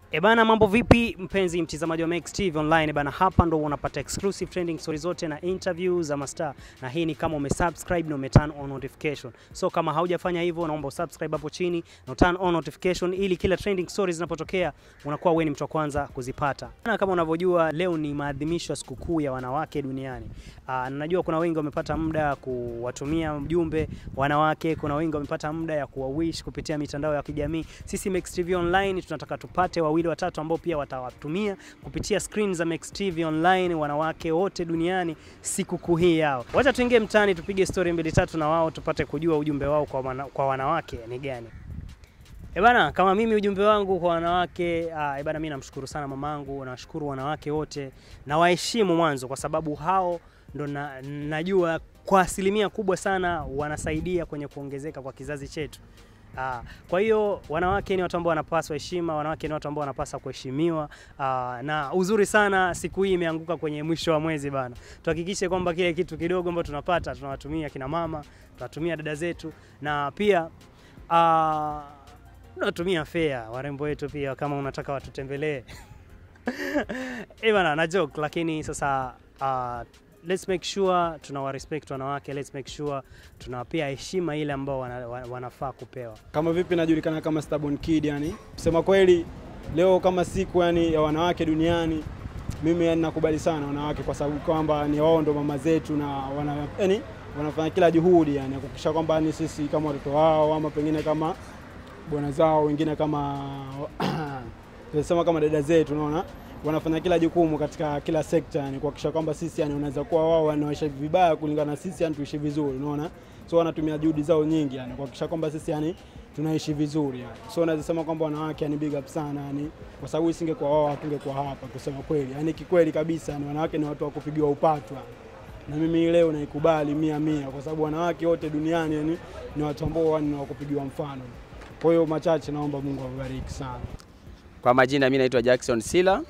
Bana, mambo vipi mpenzi mtazamaji wa Max TV online bana, hapa ndo unapata exclusive trending stories zote na interviews za mastaa, na hii ni kama umesubscribe na umeturn on notification. So kama haujafanya hivyo, naomba usubscribe hapo chini na turn on notification ili kila trending stories zinapotokea unakuwa wewe ni mtu wa kwanza kuzipata. Na kama unavyojua, leo ni maadhimisho ya sikukuu ya wanawake duniani. Najua kuna wengi wamepata muda kuwatumia mjumbe wanawake, kuna wengi wamepata muda ya kuwawish kupitia mitandao ya kijamii. Sisi Max TV online tunataka tupate wawili watatu ambao pia watawatumia kupitia screen za Max TV online wanawake wote duniani sikukuu hii yao. Wacha tuingie mtaani tupige story mbili tatu na wao tupate kujua ujumbe wao kwa wanawake ni gani. Bana, kama mimi ujumbe wangu kwa wanawake, bana mimi namshukuru sana mamangu, nashukuru wanawake wote na waheshimu mwanzo kwa sababu hao ndo najua kwa asilimia kubwa sana wanasaidia kwenye kuongezeka kwa kizazi chetu. Kwa hiyo wanawake ni watu ambao wanapaswa heshima, wanawake ni watu ambao wanapaswa kuheshimiwa. Na uzuri sana siku hii imeanguka kwenye mwisho wa mwezi bana. Tuhakikishe kwamba kile kitu kidogo ambacho tunapata tunawatumia kina mama, tunatumia dada zetu, na pia tunatumia fare warembo wetu pia kama unataka watutembelee. Bana, na joke, lakini sasa let's make sure tunawarespect wanawake, let's make sure tunawapea heshima ile ambao wanafaa kupewa. Kama vipi najulikana kama Stubborn Kid, yani kusema kweli leo kama siku yani ya wanawake duniani, mimi yani nakubali sana wanawake kwa sababu kwamba ni wao ndo mama zetu na wanafanya kila juhudi yani kuhakikisha kwamba ni sisi kama watoto wao ama pengine kama bwana zao, wengine kama tunasema kama dada zetu, unaona wanafanya kila jukumu katika kila sekta yani kuhakikisha kwamba sisi yani unaweza kuwa wao wanaishi vibaya kulingana na sisi yani tuishi vizuri, unaona. So wanatumia juhudi zao nyingi yani kuhakikisha kwamba sisi yani tunaishi vizuri yani. So naweza sema kwamba wanawake yani big up sana yani, kwa sababu isingekuwa wao hatungekuwa hapa kusema kweli. Yani kikweli kabisa yani wanawake ni watu wa kupigiwa upatu. Na mimi leo naikubali 100% kwa sababu wanawake wote duniani yani ni watu ambao ni wa kupigiwa mfano. Kwa hiyo machache naomba Mungu awabariki sana. Kwa majina mimi naitwa Jackson Sila,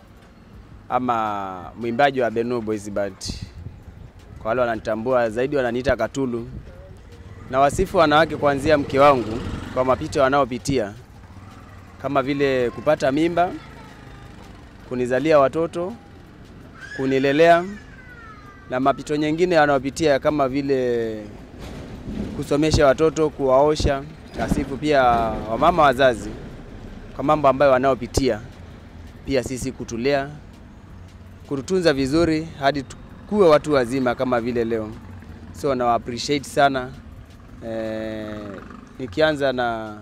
ama mwimbaji wa Beno Boys Band. Kwa wale wananitambua zaidi wananiita Katulu. Na wasifu wanawake kuanzia mke wangu kwa mapito wanaopitia, kama vile kupata mimba, kunizalia watoto, kunilelea, na mapito nyingine wanaopitia kama vile kusomesha watoto, kuwaosha. Nasifu pia wamama wazazi kwa mambo ambayo wanaopitia, pia sisi kutulea, kututunza vizuri hadi kuwe watu wazima kama vile leo. So na appreciate sana. Nikianza na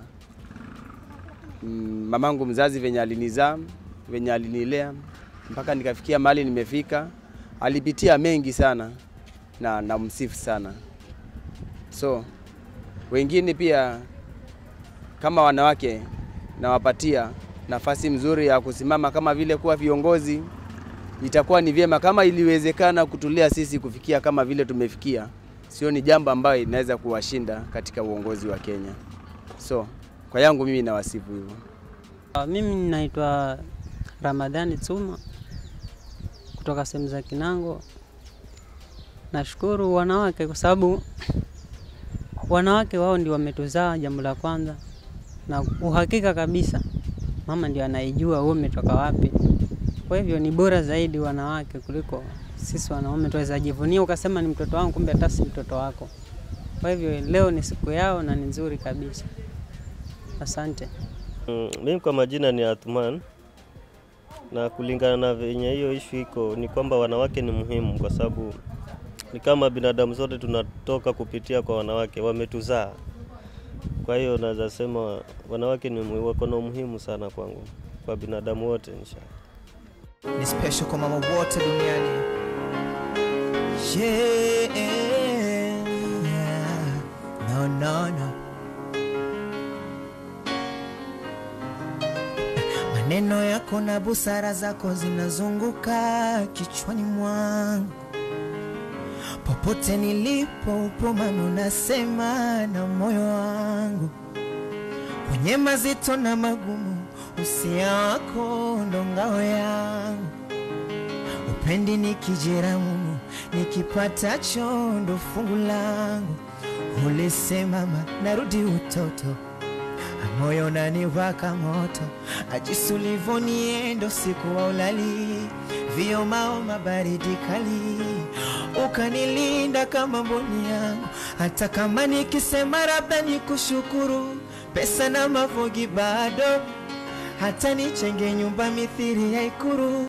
mamangu mzazi venye alinizaa, venye alinilea mpaka nikafikia mahali nimefika. Alipitia mengi sana na msifu sana. So wengine pia kama wanawake nawapatia nafasi mzuri ya kusimama kama vile kuwa viongozi. Itakuwa ni vyema kama iliwezekana kutulea sisi kufikia kama vile tumefikia. Sio ni jambo ambayo inaweza kuwashinda katika uongozi wa Kenya. So kwa yangu mimi nawasifu hivyo. Mimi naitwa Ramadhani Tsuma kutoka sehemu za Kinango. Nashukuru wanawake kwa sababu wanawake wao ndio wametuzaa, jambo la kwanza. Na uhakika kabisa mama ndio anaijua wewe umetoka wapi. Kwa hivyo ni bora zaidi wanawake kuliko sisi wanaume. Tuweza jivunia ukasema ni mtoto wangu kumbe hata si mtoto wako. Kwa hivyo leo ni siku yao na ni nzuri kabisa. Asante. Mimi kwa majina ni Athman, na kulingana na venye hiyo issue iko ni kwamba wanawake ni muhimu kwa sababu ni kama binadamu zote tunatoka kupitia kwa wanawake, wametuzaa. Kwa hiyo naweza sema wanawake ni wako na umuhimu sana kwangu, kwa binadamu wote inshallah. Ni special kwa mama wote duniani. Yeah. No. Maneno yako na busara zako zinazunguka kichwani mwangu. Popote nilipo upo mama, unasema na moyo wangu. Kwenye mazito na magumu usia wako ndo ngao yangu. Upendi nikijeramu, nikipata chondo fungu langu. Ulisema mama narudi utoto, moyo unaniwaka moto, ajisi ulivoniendo siku wa ulali, viomaoma baridi kali, ukanilinda kama mboni yangu, hata kama nikisema labda nikushukuru, pesa na mafogi bado, hata nichenge nyumba mithiri ya Ikuru.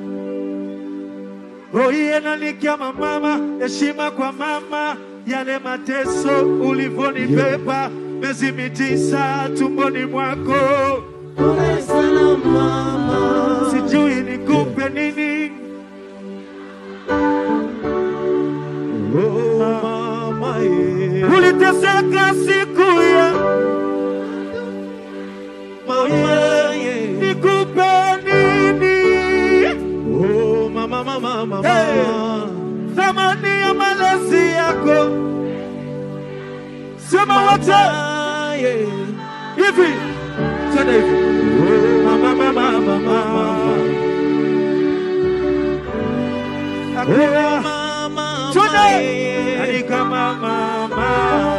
Oye nalikiama mama, heshima kwa mama, yale mateso ulivonibeba, miezi 9 tumboni mwako. Pole sana mama, sijui nikupe nini. Oh mama, uliteseka siku ya mama, nikupe nini. Oh mama, mama, mama, hey, thamani ya malezi yako. Sema wote hivi, tena hivi. Oh mama, mama, mama, oh mama, tuna kama mama.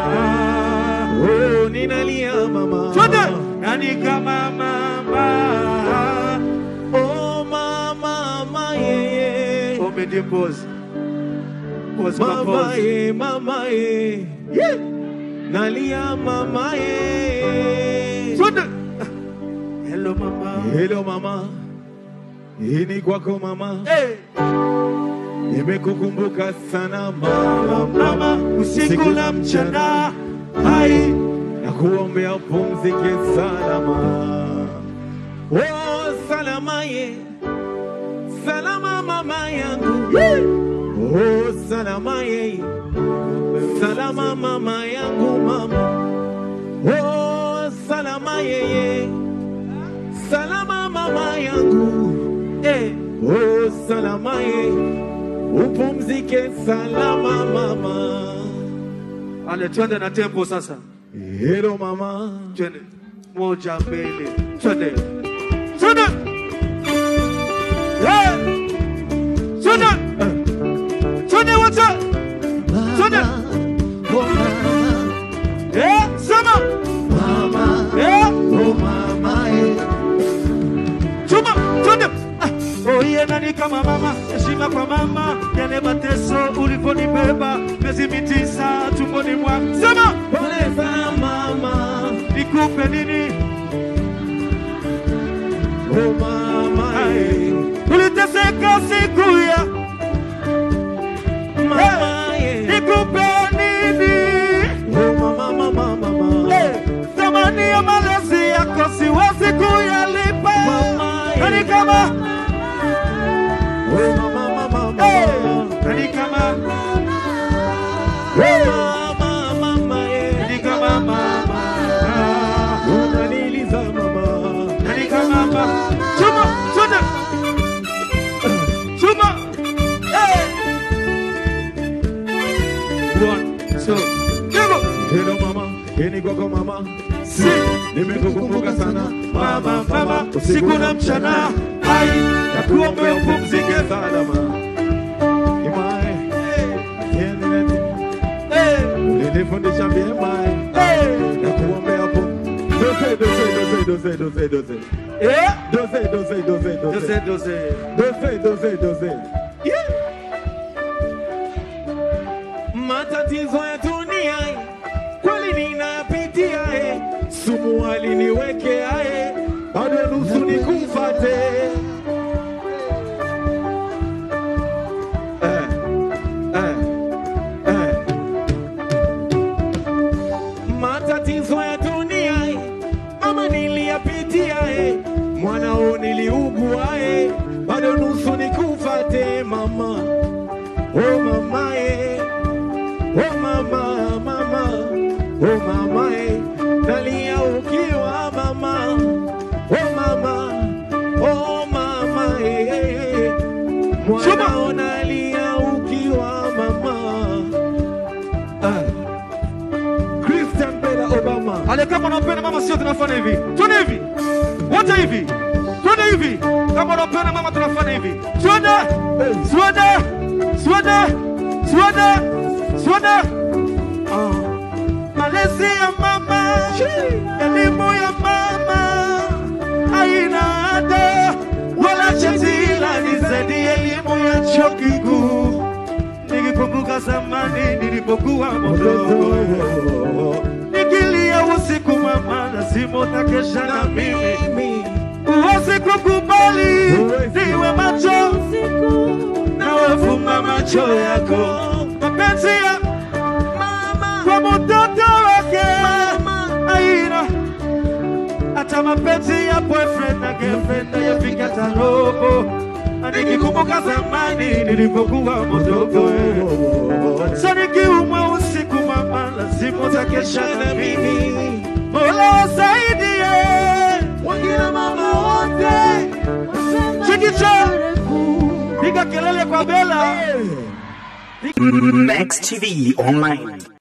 Oh ninalia mama, tuna kama mama. Oh mama, mama, oh medie pause, pause, mama, pause. Mama, nalia mama, tuna hello mama, hello mama, hii ni kwako mama. hey. Nimekukumbuka sana mama, mama, usiku na mchana, hai na kuombea upumzike salama. Oh salama salama mama yangu. Oh salama salama mama yangu mama. Oh salama salama mama yangu. Oh salama upumzike salama mama. Ale twende na tempo sasa. Hello mama, twende moja mbele, twende twende, twende twende wote, twende sema mama, oh mama, chuma twende. Oye nani kama mama, heshima kwa mama, yale mateso ulivonibeba, miezi 9 tumboni mwako. Sema pole sana mama, nikupe nini. oh mama, uliteseka siku ya mama, nikupe nini. oh mama, mama, mama, thamani ya malezi yako siwezi kuyalipa. Nani kama oh mama, mama, mama, nani kama mama, mama, nani kama mama, unaniliza mama, nani kama mama. Chuma twende chuma. 1 2 go. hello mama, hini kwako mama, nimekukumbuka sana mama, mama, usiku na mchana, hai na kuombea upumzike salama. Imae, ulinifundisha vyema, na kuombea hapo. Doze. Matatizo ya dunia kweli ninapitia, sumu aliniwekea, bado nusu nikufate. Matatizo ya dunia mama niliyapitia, mwanao niliugua, bado nusu nikufate mama. Oh mama, oh mama, mama, oh mama, nalia ukiwa mama. Oh mama, oh mama, mwanao nalia ukiwa mama. Christian Bella Obama. Ale kama unapenda mama sio tunafanya hivi. Twende hivi. Wote hivi. Twende hivi. Kama unapenda mama tunafanya hivi. Twende. Twende. malezi ya mama, elimu ya mama haina ada wala cheti, ila ni zaidi elimu ya chuo kikuu. Nikikumbuka zamani nilipokuwa mdogo, nikilia usiku mama, lazima utakesha na mimi. Usiku kubali niwe macho na wafumba macho yako. Mapenzi ya mama kwa mtoto wake haina, hata mapenzi ya boyfriend na girlfriend yafika tarobo. Nikikumbuka zamani nilipokuwa mdogo, sasa nikiumwa usiku mama, lazima utakesha na mimi. Mola wasaidie wakina mama wote, chikicha piga kelele kwa Bella. Max TV Online.